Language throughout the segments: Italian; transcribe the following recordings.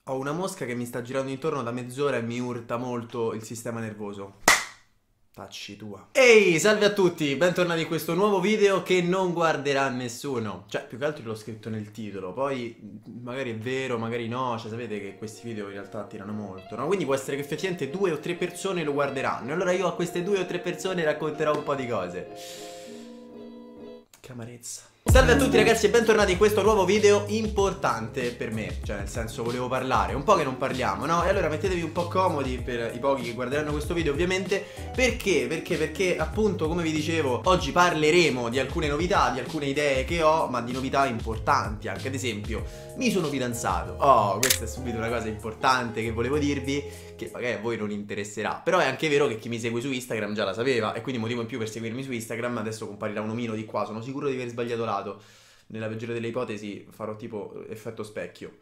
Ho una mosca che mi sta girando intorno da mezz'ora e mi urta molto il sistema nervoso. Tacci tua. Ehi, salve a tutti, bentornati in questo nuovo video che non guarderà nessuno. Cioè, più che altro l'ho scritto nel titolo. Poi, magari è vero, magari no. Cioè, sapete che questi video in realtà attirano molto, no? Quindi può essere che effettivamente 2 o 3 persone lo guarderanno. E allora io a queste 2 o 3 persone racconterò un po' di cose. Che amarezza. Salve a tutti ragazzi e bentornati in questo nuovo video importante per me. Cioè nel senso volevo parlare, un po' che non parliamo, no? E allora mettetevi un po' comodi per i pochi che guarderanno questo video ovviamente. Perché? Perché appunto come vi dicevo oggi parleremo di alcune novità, di alcune idee che ho, ma di novità importanti anche. Ad esempio mi sono fidanzato. Oh, questa è subito una cosa importante che volevo dirvi, che magari a voi non interesserà. Però è anche vero che chi mi segue su Instagram già la sapeva, e quindi motivo in più per seguirmi su Instagram. Adesso comparirà un omino di qua, sono sicuro di aver sbagliato lato. Nella peggiore delle ipotesi farò tipo effetto specchio.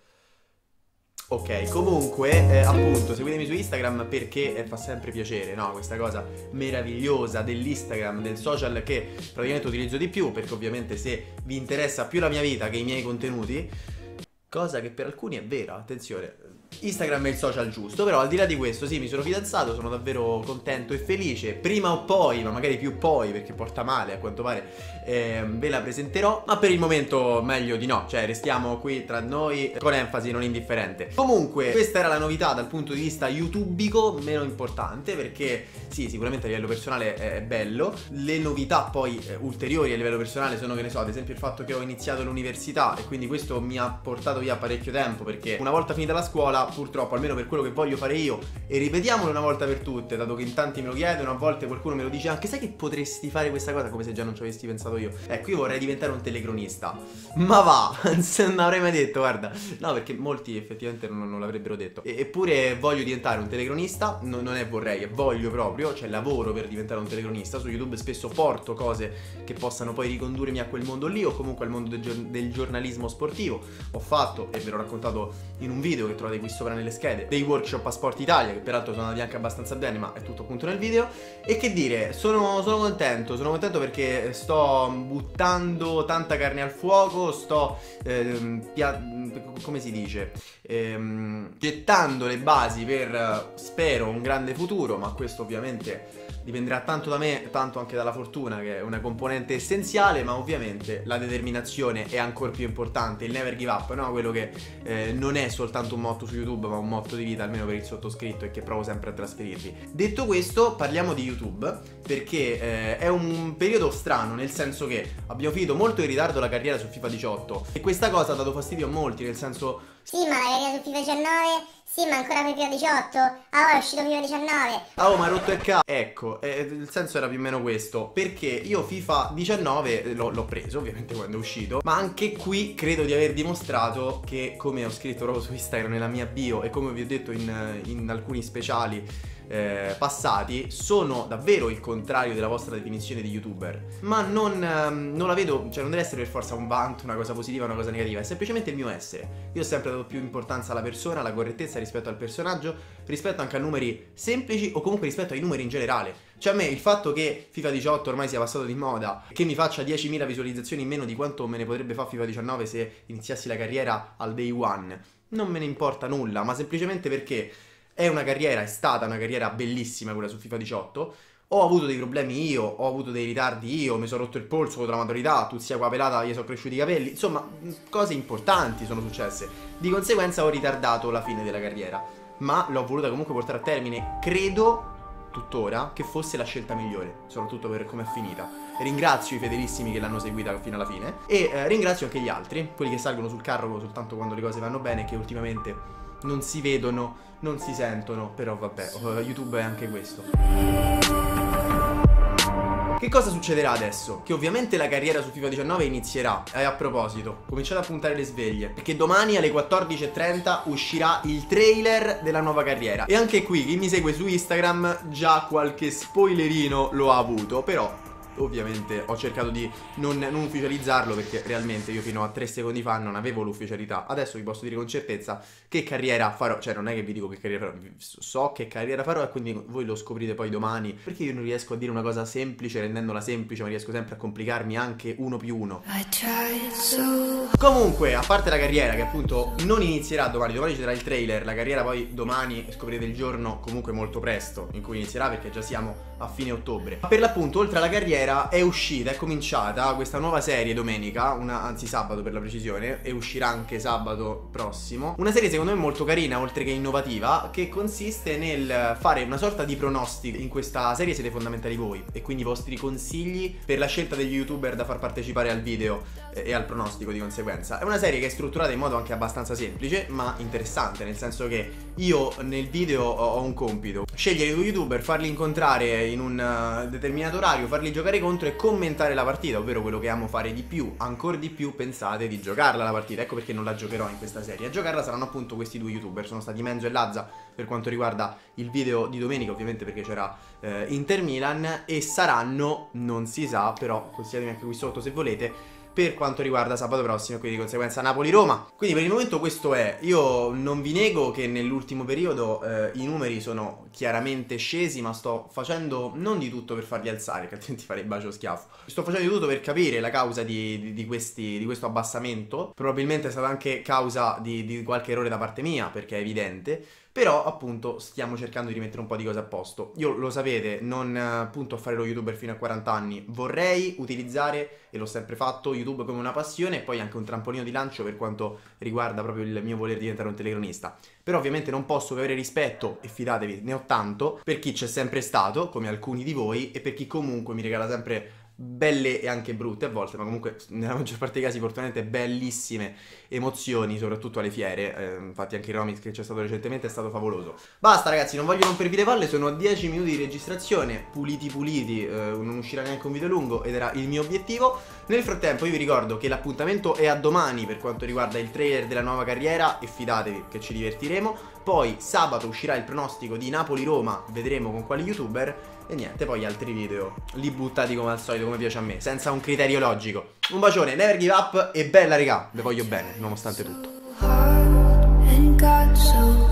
Ok, comunque appunto seguitemi su Instagram perché fa sempre piacere, no? Questa cosa meravigliosa dell'Instagram, del social che praticamente utilizzo di più, perché ovviamente se vi interessa più la mia vita che i miei contenuti, cosa che per alcuni è vera, attenzione, Instagram è il social giusto. Però al di là di questo, sì, mi sono fidanzato, sono davvero contento e felice. Prima o poi, ma magari più poi, perché porta male a quanto pare, ve la presenterò. Ma per il momento meglio di no, cioè restiamo qui tra noi con enfasi non indifferente. Comunque questa era la novità dal punto di vista youtubico, meno importante, perché sì, sicuramente a livello personale è bello. Le novità poi ulteriori a livello personale sono, che ne so, ad esempio il fatto che ho iniziato l'università, e quindi questo mi ha portato via parecchio tempo, perché una volta finita la scuola, purtroppo, almeno per quello che voglio fare io, e ripetiamolo una volta per tutte, dato che in tanti me lo chiedono, a volte qualcuno me lo dice anche, sai che potresti fare questa cosa, come se già non ci avessi pensato io. Ecco, io vorrei diventare un telecronista. Ma va, non avrei mai detto, guarda. No, perché molti effettivamente non l'avrebbero detto. Eppure voglio diventare un telecronista, non è vorrei, è voglio proprio, cioè lavoro per diventare un telecronista. Su YouTube spesso porto cose che possano poi ricondurmi a quel mondo lì, o comunque al mondo del giornalismo sportivo. Ho fatto, e ve l'ho raccontato in un video che trovate qui sopra nelle schede, dei workshop a Sport Italia, che peraltro sono andati anche abbastanza bene, ma è tutto appunto nel video. E che dire, sono contento perché sto buttando tanta carne al fuoco, sto come si dice, gettando le basi per, spero, un grande futuro. Ma questo ovviamente dipenderà tanto da me, tanto anche dalla fortuna, che è una componente essenziale, ma ovviamente la determinazione è ancora più importante, il never give up, no? Quello che non è soltanto un motto su YouTube, ma un motto di vita, almeno per il sottoscritto, e che provo sempre a trasferirvi. Detto questo, parliamo di YouTube, perché è un periodo strano, nel senso che abbiamo finito molto in ritardo la carriera su FIFA 18, e questa cosa ha dato fastidio a molti, nel senso... Sì, ma la carriera su FIFA 19? Sì, ma ancora per FIFA 18? Ah, ora è uscito FIFA 19. Ah, oh, ma ha rotto il cazzo. Ecco, il senso era più o meno questo, perché io FIFA 19 l'ho preso ovviamente quando è uscito, ma anche qui credo di aver dimostrato che, come ho scritto proprio su Instagram nella mia bio, e come vi ho detto in alcuni speciali passati, sono davvero il contrario della vostra definizione di YouTuber. Ma non la vedo, cioè non deve essere per forza un vanto, una cosa positiva, una cosa negativa, è semplicemente il mio essere. Io ho sempre dato più importanza alla persona, alla correttezza rispetto al personaggio, rispetto anche a numeri semplici, o comunque rispetto ai numeri in generale. Cioè a me il fatto che FIFA 18 ormai sia passato di moda, che mi faccia 10.000 visualizzazioni in meno di quanto me ne potrebbe fare FIFA 19 se iniziassi la carriera al day one, non me ne importa nulla, ma semplicemente perché è stata una carriera bellissima quella su FIFA 18. Ho avuto dei problemi io, ho avuto dei ritardi io, mi sono rotto il polso contro la maturità, tu sia qua pelata, gli sono cresciuti i capelli, insomma cose importanti sono successe. Di conseguenza ho ritardato la fine della carriera, ma l'ho voluta comunque portare a termine. Credo tuttora che fosse la scelta migliore, soprattutto per come è finita. Ringrazio i fedelissimi che l'hanno seguita fino alla fine, e ringrazio anche gli altri, quelli che salgono sul carro soltanto quando le cose vanno bene, e che ultimamente non si vedono, non si sentono. Però vabbè, YouTube è anche questo. Che cosa succederà adesso? Che ovviamente la carriera su FIFA 19 inizierà. E a proposito, cominciate a puntare le sveglie, perché domani alle 14:30 uscirà il trailer della nuova carriera. E anche qui, chi mi segue su Instagram già qualche spoilerino lo ha avuto, però ovviamente ho cercato di non ufficializzarlo, perché realmente io fino a 3 secondi fa non avevo l'ufficialità. Adesso vi posso dire con certezza che carriera farò, cioè non è che vi dico che carriera farò, so che carriera farò e quindi voi lo scoprite poi domani, perché io non riesco a dire una cosa semplice rendendola semplice, ma riesco sempre a complicarmi anche 1+1. Comunque, a parte la carriera che appunto non inizierà domani ci sarà il trailer, la carriera poi domani scoprirete il giorno comunque molto presto in cui inizierà, perché già siamo a fine ottobre. Ma per l'appunto, oltre alla carriera è uscita, è cominciata questa nuova serie domenica, anzi sabato per la precisione, e uscirà anche sabato prossimo. Una serie secondo me molto carina, oltre che innovativa, che consiste nel fare una sorta di pronostico. In questa serie siete fondamentali voi e quindi i vostri consigli per la scelta degli youtuber da far partecipare al video e al pronostico di conseguenza. È una serie che è strutturata in modo anche abbastanza semplice ma interessante, nel senso che io nel video ho un compito: scegliere due youtuber, farli incontrare in un determinato orario, farli giocare contro e commentare la partita, ovvero quello che amo fare di più, ancora di più pensate di giocarla la partita. Ecco perché non la giocherò in questa serie. A giocarla saranno appunto questi due youtuber, sono stati Menzo e Lazza per quanto riguarda il video di domenica, ovviamente perché c'era Inter Milan, e saranno, non si sa, però consigliatemi anche qui sotto se volete, per quanto riguarda sabato prossimo, e quindi di conseguenza Napoli-Roma. Quindi per il momento questo è. Io non vi nego che nell'ultimo periodo i numeri sono chiaramente scesi, ma sto facendo non di tutto per farli alzare, che altrimenti farei bacio schiaffo. Sto facendo di tutto per capire la causa di questo abbassamento. Probabilmente è stata anche causa di qualche errore da parte mia, perché è evidente. Però appunto stiamo cercando di rimettere un po' di cose a posto. Io lo sapete, non punto a fare lo youtuber fino a 40 anni. Vorrei utilizzare, e l'ho sempre fatto, YouTube come una passione e poi anche un trampolino di lancio per quanto riguarda proprio il mio voler diventare un telecronista. Però ovviamente non posso che avere rispetto, e fidatevi, ne ho tanto, per chi c'è sempre stato, come alcuni di voi, e per chi comunque mi regala sempre belle e anche brutte a volte, ma comunque nella maggior parte dei casi fortunatamente bellissime emozioni, soprattutto alle fiere. Infatti anche il Romit che c'è stato recentemente è stato favoloso. Basta ragazzi, non voglio rompervi le palle, sono a 10 minuti di registrazione, puliti, non uscirà neanche un video lungo ed era il mio obiettivo. Nel frattempo io vi ricordo che l'appuntamento è a domani per quanto riguarda il trailer della nuova carriera, e fidatevi che ci divertiremo. Poi sabato uscirà il pronostico di Napoli-Roma, vedremo con quali youtuber. E niente, poi altri video li buttati come al solito, come piace a me, senza un criterio logico. Un bacione, never give up e bella regà, vi voglio bene, nonostante tutto.